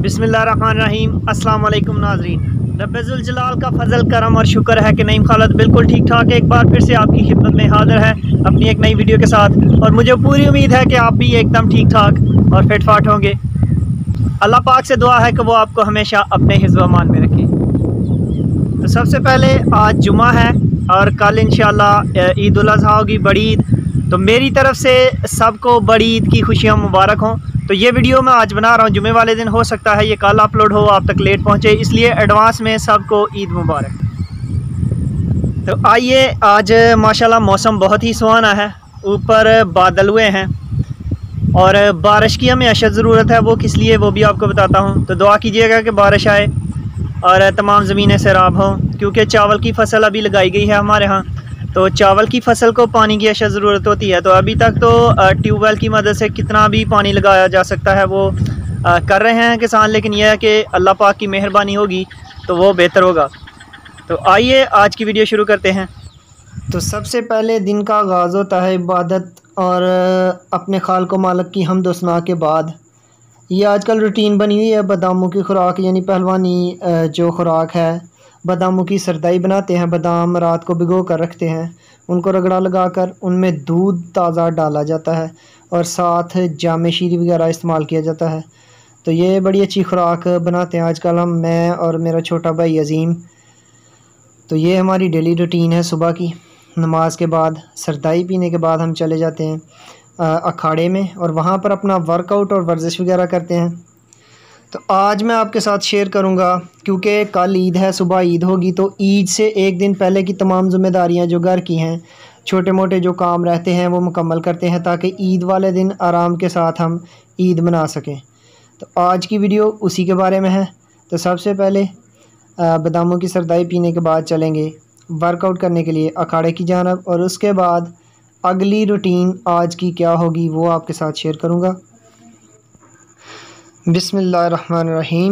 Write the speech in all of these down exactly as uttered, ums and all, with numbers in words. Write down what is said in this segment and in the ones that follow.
बिस्मिल्लाहिर्रहमानिर्रहीम। अस्सलाम वालेकुम नाज़रीन। रब्बुल जलाल का फजल करम और शुक्र है कि नईम खालद बिल्कुल ठीक ठाक एक बार फिर से आपकी खिदमत में हाजिर है अपनी एक नई वीडियो के साथ। और मुझे पूरी उम्मीद है कि आप भी एकदम ठीक ठाक और फिट फाट होंगे। अल्लाह पाक से दुआ है कि वो आपको हमेशा अपने हिज़्ब अमान में रखे। तो सबसे पहले आज जुमा है और कल इंशाअल्लाह ईद उल अज़हा होगी, बड़ी ईद। तो मेरी तरफ से सबको बड़ी ईद की खुशियाँ मुबारक हों। तो ये वीडियो मैं आज बना रहा हूँ जुमे वाले दिन, हो सकता है ये कल अपलोड हो, आप तक लेट पहुँचे, इसलिए एडवांस में सबको ईद मुबारक। तो आइए, आज माशाल्लाह मौसम बहुत ही सुहाना है, ऊपर बादल हुए हैं और बारिश की हमें अशद ज़रूरत है। वो किस लिए वो भी आपको बताता हूँ। तो दुआ कीजिएगा कि बारिश आए और तमाम ज़मीनें सैराब हों, क्योंकि चावल की फसल अभी लगाई गई है हमारे यहाँ। तो चावल की फसल को पानी की अशद ज़रूरत होती है। तो अभी तक तो ट्यूबवेल की मदद से कितना भी पानी लगाया जा सकता है वो आ, कर रहे हैं किसान, लेकिन यह है कि अल्लाह पाक की मेहरबानी होगी तो वो बेहतर होगा। तो आइए आज की वीडियो शुरू करते हैं। तो सबसे पहले दिन का आगाज़ होता है इबादत और अपने खालिक मालिक की हम्द व सना के बाद। ये आजकल रूटीन बनी हुई है, बादामों की खुराक यानी पहलवानी जो खुराक है, बादामों की सरदाई बनाते हैं। बादाम रात को भिगो कर रखते हैं, उनको रगड़ा लगाकर उनमें दूध ताज़ा डाला जाता है और साथ जामे शीरी वगैरह इस्तेमाल किया जाता है। तो ये बड़ी अच्छी खुराक बनाते हैं आजकल हम, मैं और मेरा छोटा भाई अज़ीम। तो ये हमारी डेली रूटीन है। सुबह की नमाज के बाद, सरदाई पीने के बाद हम चले जाते हैं अखाड़े में और वहाँ पर अपना वर्कआउट और वर्जिश वगैरह करते हैं। तो आज मैं आपके साथ शेयर करूंगा, क्योंकि कल ईद है, सुबह ईद होगी, तो ईद से एक दिन पहले की तमाम ज़िम्मेदारियां जो घर की हैं, छोटे मोटे जो काम रहते हैं वो मुकम्मल करते हैं ताकि ईद वाले दिन आराम के साथ हम ईद मना सकें। तो आज की वीडियो उसी के बारे में है। तो सबसे पहले बादामों की सरदाई पीने के बाद चलेंगे वर्कआउट करने के लिए अखाड़े की जानब, और उसके बाद अगली रूटीन आज की क्या होगी वो आपके साथ शेयर करूँगा। बिस्मिल्लाहिर्रहमानिर्रहीम।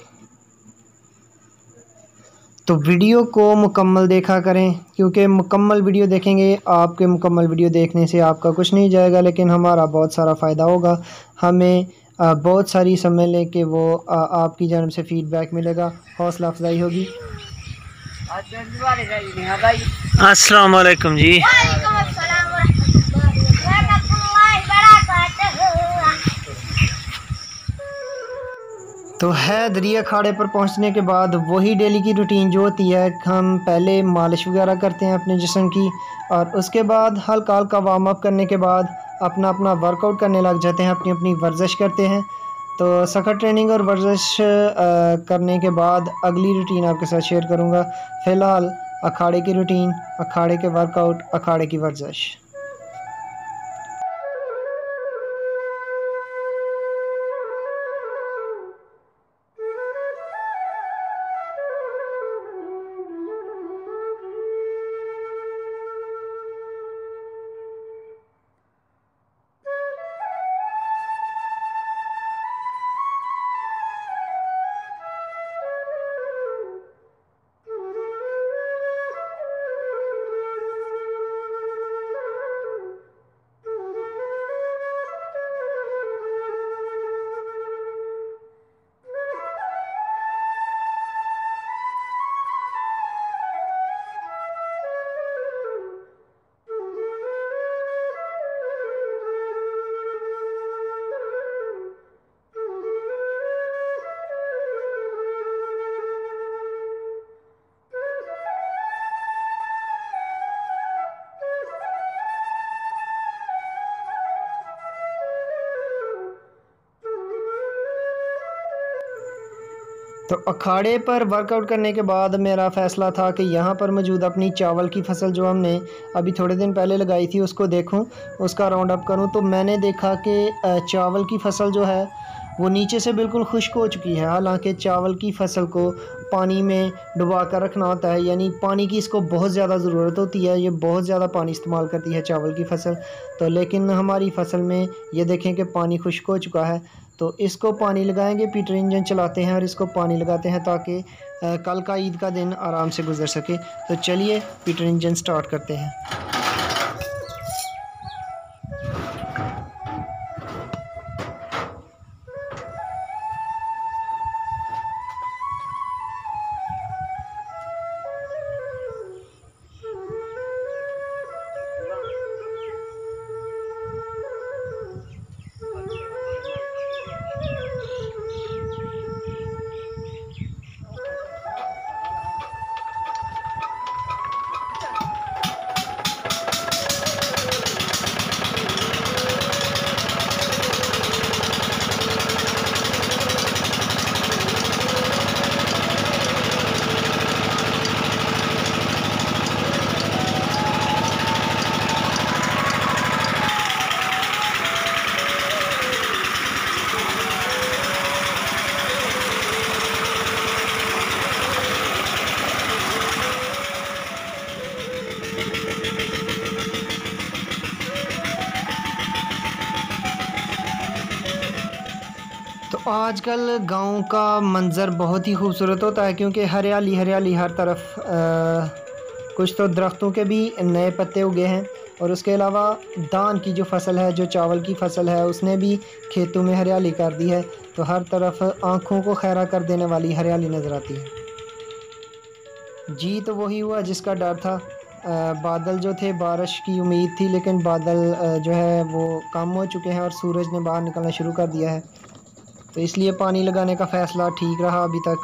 तो वीडियो को मुकम्मल देखा करें, क्योंकि मुकम्मल वीडियो देखेंगे, आपके मुकम्मल वीडियो देखने से आपका कुछ नहीं जाएगा लेकिन हमारा बहुत सारा फ़ायदा होगा। हमें बहुत सारी समझ लें कि वो आपकी जानब से फ़ीडबैक मिलेगा, हौसला अफजाई होगी। अस्सलाम वालेकुम जी। तो है दरिया खाड़े पर पहुंचने के बाद वही डेली की रूटीन जो होती है, हम पहले मालिश वगैरह करते हैं अपने जिस्म की और उसके बाद हल्का हल्का वार्म अप करने के बाद अपना अपना वर्कआउट करने लग जाते हैं, अपनी अपनी वर्जिश करते हैं। तो सख्त ट्रेनिंग और वर्जिश करने के बाद अगली रूटीन आपके साथ शेयर करूँगा। फ़िलहाल अखाड़े की रूटीन, अखाड़े के वर्कआउट, अखाड़े की वर्जिश। तो अखाड़े पर वर्कआउट करने के बाद मेरा फ़ैसला था कि यहाँ पर मौजूद अपनी चावल की फसल जो हमने अभी थोड़े दिन पहले लगाई थी उसको देखूँ, उसका राउंड अप करूँ। तो मैंने देखा कि चावल की फसल जो है वो नीचे से बिल्कुल खुश्क हो चुकी है। हालांकि चावल की फसल को पानी में डुबा कर रखना होता है, यानी पानी की इसको बहुत ज़्यादा ज़रूरत होती है, ये बहुत ज़्यादा पानी इस्तेमाल करती है चावल की फसल। तो लेकिन हमारी फसल में ये देखें कि पानी खुश्क हो चुका है। तो इसको पानी लगाएंगे, पीटर इंजन चलाते हैं और इसको पानी लगाते हैं ताकि कल का ईद का दिन आराम से गुजर सके। तो चलिए पीटर इंजन स्टार्ट करते हैं। आजकल गांव का मंज़र बहुत ही खूबसूरत होता है क्योंकि हरियाली हरियाली हर तरफ। आ, कुछ तो दरख्तों के भी नए पत्ते उगे हैं और उसके अलावा धान की जो फसल है, जो चावल की फसल है, उसने भी खेतों में हरियाली कर दी है। तो हर तरफ आँखों को खैरा कर देने वाली हरियाली नज़र आती है। जी तो वही हुआ जिसका डर था। आ, बादल जो थे, बारिश की उम्मीद थी, लेकिन बादल आ, जो है वो कम हो चुके हैं और सूरज ने बाहर निकलना शुरू कर दिया है। तो इसलिए पानी लगाने का फ़ैसला ठीक रहा अभी तक।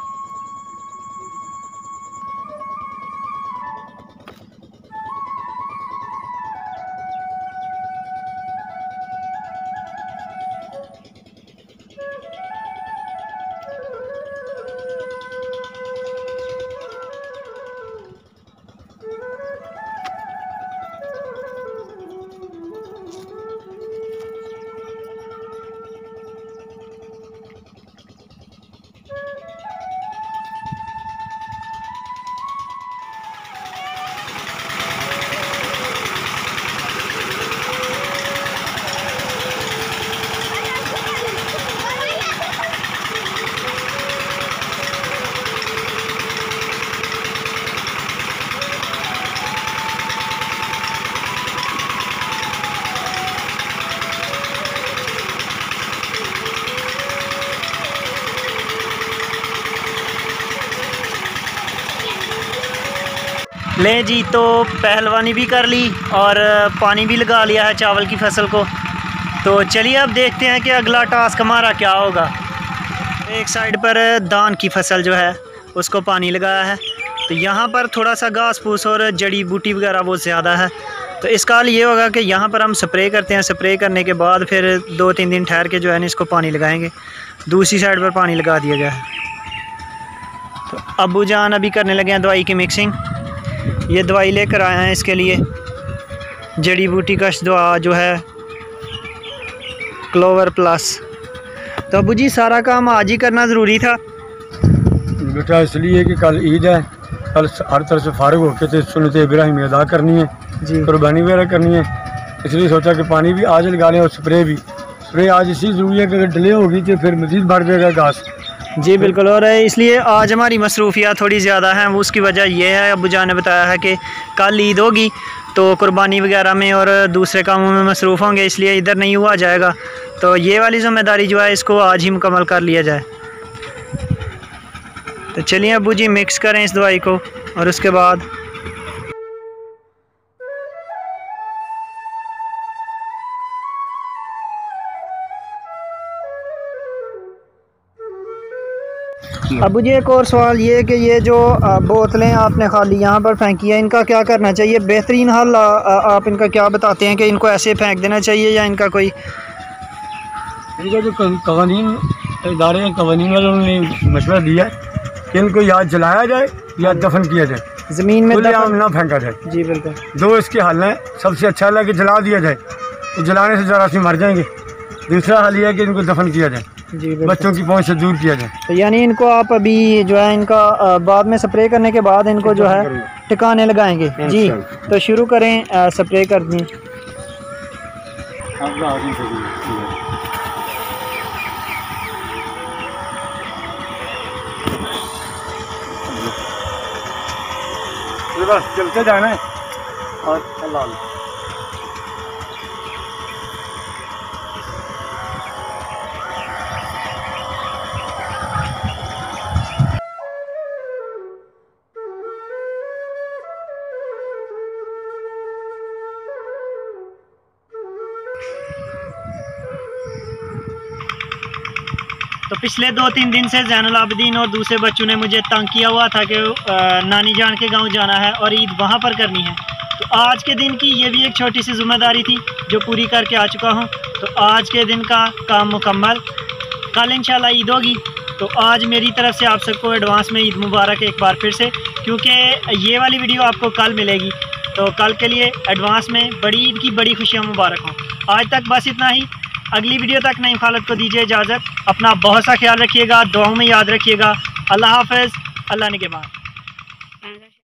ले जी, तो पहलवानी भी कर ली और पानी भी लगा लिया है चावल की फसल को। तो चलिए अब देखते हैं कि अगला टास्क हमारा क्या होगा। एक साइड पर धान की फसल जो है उसको पानी लगाया है, तो यहाँ पर थोड़ा सा घास फूस और जड़ी बूटी वगैरह बहुत ज़्यादा है। तो इसका हल ये होगा कि यहाँ पर हम स्प्रे करते हैं। स्प्रे करने के बाद फिर दो तीन दिन ठहर के जो है ना इसको पानी लगाएंगे। दूसरी साइड पर पानी लगा दिया गया है। तो अब्बू जान अभी करने लगे हैं दवाई की मिक्सिंग। ये दवाई लेकर आए हैं इसके लिए, जड़ी बूटी कश दवा जो है क्लोवर प्लस। तो अबू जी सारा काम आज ही करना ज़रूरी था बेटा, इसलिए कि कल ईद है, कल हर तरह से फारिग होकर तो सुन्नत इब्राहिमी अदा करनी है जी, कुर्बानी वगैरह करनी है। इसलिए सोचा कि पानी भी आज लगा लें और स्प्रे भी। स्प्रे आज इसी ज़रूरी है कि अगर डिले होगी तो फिर मज़ीद बढ़ जाएगा घास। जी बिल्कुल, और इसलिए आज हमारी मसरूफियात थोड़ी ज़्यादा हैं। उसकी वजह यह है, अबू जान ने बताया है कि कल ईद होगी तो कुर्बानी वगैरह में और दूसरे कामों में मसरूफ़ होंगे, इसलिए इधर नहीं हुआ जाएगा। तो ये वाली ज़िम्मेदारी जो है इसको आज ही मुकम्मल कर लिया जाए। तो चलिए अबू जी मिक्स करें इस दवाई को और उसके बाद अबू जी एक और सवाल ये है कि ये जो बोतलें आपने खाली यहाँ पर फेंकी है, इनका क्या करना चाहिए? बेहतरीन हल आप इनका क्या बताते हैं कि इनको ऐसे फेंक देना चाहिए या इनका कोई इनका जो कवानीन इदारे हैं, कवानीन वालों ने मशवरा दिया कि इनको या जलाया जाए या दफन किया जाए, ज़मीन में दफन ना फेंका जाए। जी बिल्कुल, दो इसके हल हैं। सबसे अच्छा है कि जला दिया जाए, तो जलाने से जरासीम मर जाएंगे। दूसरा हल यह है कि इनको दफन किया जाए, जी बच्चों की पहुंच से दूर किया जाए। तो यानी इनको आप अभी जो है इनका बाद में स्प्रे करने के बाद इनको जो है टिकाने लगाएंगे। जी तो शुरू करें, स्प्रे कर दें। बस चलते जाना है और अल्लाह। तो पिछले दो तीन दिन से ज़ैनुल आबिदीन और दूसरे बच्चों ने मुझे तंग किया हुआ था कि नानी जान के गांव जाना है और ईद वहां पर करनी है। तो आज के दिन की ये भी एक छोटी सी जिम्मेदारी थी जो पूरी करके आ चुका हूं। तो आज के दिन का काम मुकम्मल। कल इंशाल्लाह ईद होगी, तो आज मेरी तरफ से आप सबको एडवांस में ईद मुबारक एक बार फिर से, क्योंकि ये वाली वीडियो आपको कल मिलेगी। तो कल के लिए एडवांस में बड़ी ईद की बड़ी खुशियाँ मुबारक हों। आज तक बस इतना ही। अगली वीडियो तक नईम खालिद को दीजिए इजाज़त। अपना बहुत सा ख्याल रखिएगा, दुआओं में याद रखिएगा। अल्लाह हाफ़िज़, अल्लाह निगहबान।